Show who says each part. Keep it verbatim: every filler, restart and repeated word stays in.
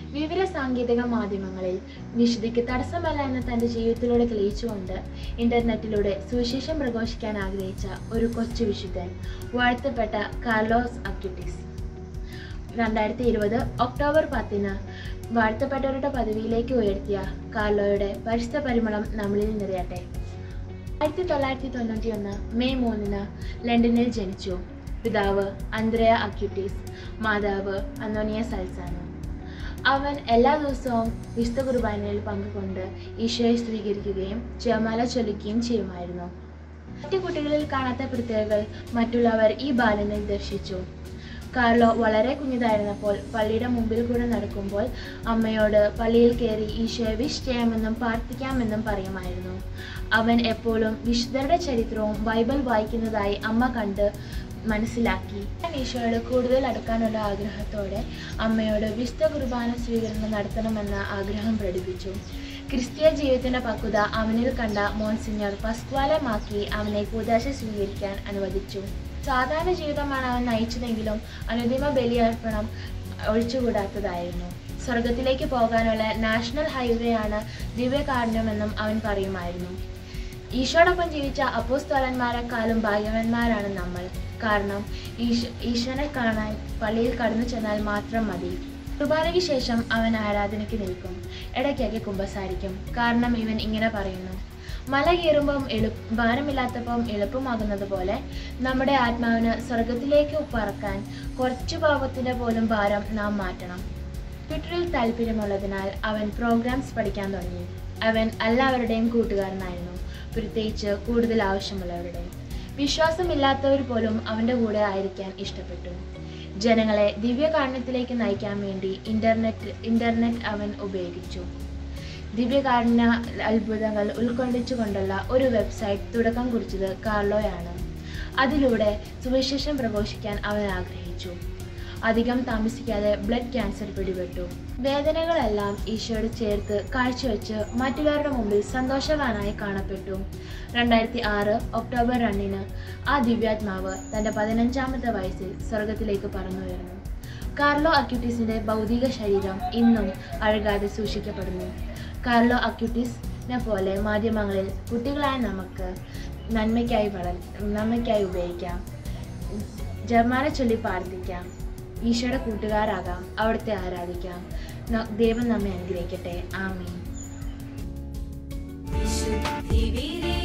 Speaker 1: വിവര സാങ്കേതിക മാധ്യമങ്ങളിൽ വിശുദ്ധിക്ക് തടസ്സമല്ല എന്ന് തൻ്റെ ജീവിതത്തിലൂടെ തെളിയിച്ചുകൊണ്ട് ഇന്റർനെറ്റിലൂടെ സുവിശേഷം പ്രഘോഷിക്കാൻ ആഗ്രഹിച്ച ഒരു കൊച്ചു വിശുദ്ധൻ, വാഴ്ത്തപ്പെട്ട കാർലോസ് അക്യൂട്ടീസ്. രണ്ടായിരത്തി ഇരുപത് ഒക്ടോബർ പത്തിന് വാഴ്ത്തപ്പെട്ടവരുടെ പദവിയിലേക്ക് ഉയർത്തിയ കാർലോയുടെ പരിശുദ്ധ പരിമളം നമ്മളിൽ നിറയട്ടെ. ആയിരത്തി തൊള്ളായിരത്തി തൊണ്ണൂറ്റി ഒന്ന് മെയ് മൂന്നിന് ലണ്ടനിൽ ജനിച്ചു. പിതാവ് അന്ത്രയ അക്യൂട്ടീസ്, മാതാവ് അന്തോണിയ സൽസാനോ. അവൻ എല്ലാ ദിവസവും വിശുദ്ധ കുർബാനയിൽ പങ്കുകൊണ്ട് ഈശോയെ സ്വീകരിക്കുകയും ജപമാല ചൊല്ലുകയും ചെയ്യുമായിരുന്നു. മറ്റു കുട്ടികളിൽ കാണാത്ത പ്രത്യേകതകൾ മറ്റുള്ളവർ ഈ ബാലനിൽ ദർശിച്ചു. കാർലോ വളരെ കുഞ്ഞിതായിരുന്നപ്പോൾ പള്ളിയുടെ മുമ്പിൽ കൂടെ നടക്കുമ്പോൾ അമ്മയോട് പള്ളിയിൽ കയറി ഈശോയെ വിഷ് ചെയ്യാമെന്നും പ്രാർത്ഥിക്കാമെന്നും പറയുമായിരുന്നു. അവൻ എപ്പോഴും വിശുദ്ധരുടെ ചരിത്രവും ബൈബിൾ വായിക്കുന്നതായി അമ്മ കണ്ട് മനസ്സിലാക്കി. ഈശോയോട് കൂടുതൽ അടുക്കാനുള്ള ആഗ്രഹത്തോടെ അമ്മയോട് വിശുദ്ധ കുർബാന സ്വീകരണം നടത്തണമെന്ന ആഗ്രഹം പ്രകടിപ്പിച്ചു. ക്രിസ്തീയ ജീവിതത്തിന്റെ പക്വത അവനിൽ കണ്ട മോൺസിഞ്ഞർ പസ്ക്വാലെ മാക്കി അവനെ കൂദാശ സ്വീകരിക്കാൻ അനുവദിച്ചു. സാധാരണ ജീവിതമാണ് അവൻ നയിച്ചതെങ്കിലും അനുദിമ ബലിയർപ്പണം ഒഴിച്ചുകൂടാത്തതായിരുന്നു. സ്വർഗത്തിലേക്ക് പോകാനുള്ള നാഷണൽ ഹൈവേ ആണ് ദിവ്യകാരുണ്യമെന്നും അവൻ പറയുമായിരുന്നു. ഈശോടൊപ്പം ജീവിച്ച അപ്പോസ്തലന്മാരെക്കാളും ഭാഗ്യവാന്മാരാണ് നമ്മൾ. കാരണം ഈശോ ഈശോനെ കാണാൻ പള്ളിയിൽ കടന്നു ചെന്നാൽ മാത്രം മതി. കുർബാനയ്ക്ക് ശേഷം അവൻ ആരാധനയ്ക്ക് നിൽക്കും, ഇടയ്ക്കൊക്കെ കുമ്പസാരിക്കും. കാരണം ഇവൻ ഇങ്ങനെ പറയുന്നു: മല കയറുമ്പം എളു ഭാരമില്ലാത്തപ്പം എളുപ്പമാകുന്നത് പോലെ നമ്മുടെ ആത്മാവിന് സ്വർഗത്തിലേക്ക് പറക്കാൻ കുറച്ചു പാപത്തിന്റെ പോലും ഭാരം നാം മാറ്റണം. ട്വിറ്ററിൽ താല്പര്യമുള്ളതിനാൽ അവൻ പ്രോഗ്രാംസ് പഠിക്കാൻ തുടങ്ങി. അവൻ എല്ലാവരുടെയും കൂട്ടുകാരനായിരുന്നു, പ്രത്യേകിച്ച് കൂടുതൽ ആവശ്യമുള്ളവരുടെയും. വിശ്വാസമില്ലാത്തവർ പോലും അവൻ്റെ കൂടെ ആയിരിക്കാൻ ഇഷ്ടപ്പെട്ടു. ജനങ്ങളെ ദിവ്യകാരുണ്യത്തിലേക്ക് നയിക്കാൻ വേണ്ടി ഇന്റർനെറ്റ് ഇന്റർനെറ്റ് അവൻ ഉപയോഗിച്ചു. ദിവ്യകാരുണ്യ അത്ഭുതങ്ങൾ ഉൾക്കൊള്ളിച്ചുകൊണ്ടുള്ള ഒരു വെബ്സൈറ്റ് തുടക്കം കുറിച്ചത് കാർലോയാണ്. അതിലൂടെ സുവിശേഷം പ്രഘോഷിക്കാൻ അവൻ ആഗ്രഹിച്ചു. അധികം താമസിക്കാതെ ബ്ലഡ് ക്യാൻസർ പിടിപെട്ടു. വേദനകളെല്ലാം ഈശോയോട് ചേർത്ത് കാഴ്ചവെച്ച് മറ്റുള്ളവരുടെ മുമ്പിൽ സന്തോഷവാനായി കാണപ്പെട്ടു. രണ്ടായിരത്തി ആറ് ഒക്ടോബർ രണ്ടിന് ആ ദിവ്യാത്മാവ് തൻ്റെ പതിനഞ്ചാമത്തെ വയസ്സിൽ സ്വർഗത്തിലേക്ക് പറന്നുയർന്നു. കാർലോ അക്യൂട്ടീസിന്റെ ഭൗതിക ശരീരം ഇന്നും അഴുകാതെ സൂക്ഷിക്കപ്പെടുന്നു. കാർലോ അക്യൂട്ടീസിനെ പോലെ മാധ്യമങ്ങളിൽ കുട്ടികളായ നമുക്ക് നന്മയ്ക്കായി വളർ നന്മയ്ക്കായി ഉപയോഗിക്കാം. ജപമാല ചൊല്ലി പ്രാർത്ഥിക്കാം, ഈശോയുടെ കൂട്ടുകാരാകാം, അവിടുത്തെ ആരാധിക്കാം. ദൈവം നമ്മെ അനുഗ്രഹിക്കട്ടെ. ആമീൻ.